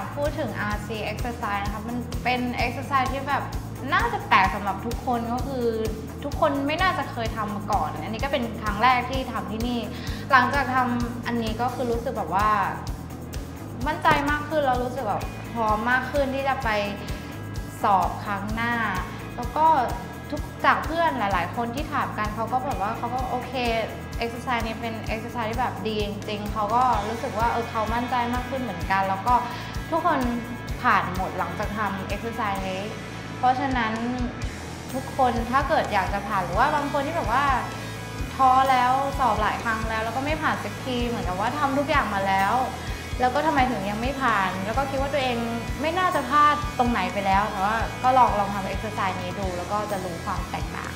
พูดถึง RC exercise นะคะมันเป็น exercise ที่แบบน่าจะแปลกสำหรับทุกคนก็คือทุกคนไม่น่าจะเคยทำมาก่อนอันนี้ก็เป็นครั้งแรกที่ทำที่นี่หลังจากทำอันนี้ก็คือรู้สึกแบบว่ามั่นใจมากขึ้นเรารู้สึกแบบพร้อมมากขึ้นที่จะไปสอบครั้งหน้าแล้วก็จากเพื่อนหลายๆคนที่ถามกันเขาก็แบบว่าเขาก็โอเคเอ็กซ์ไซส์นี้เป็นเอ็กซ์ไซส์ที่แบบดีจริงๆเขาก็รู้สึกว่าเขามั่นใจมากขึ้นเหมือนกันแล้วก็ทุกคนผ่านหมดหลังจากทำเอ็กซ์ไซส์นี้เพราะฉะนั้นทุกคนถ้าเกิดอยากจะผ่านหรือว่าบางคนที่แบบว่าท้อแล้วสอบหลายครั้งแล้วก็ไม่ผ่านสักทีเหมือนกับว่าทำทุกอย่างมาแล้วก็ทำไมถึงยังไม่ผ่านแล้วก็คิดว่าตัวเองไม่น่าจะพลาดตรงไหนไปแล้วแต่ว่าก็ลองทำเอ็กซ์ไซส์นี้ดูแล้วก็จะรู้ความแตกต่าง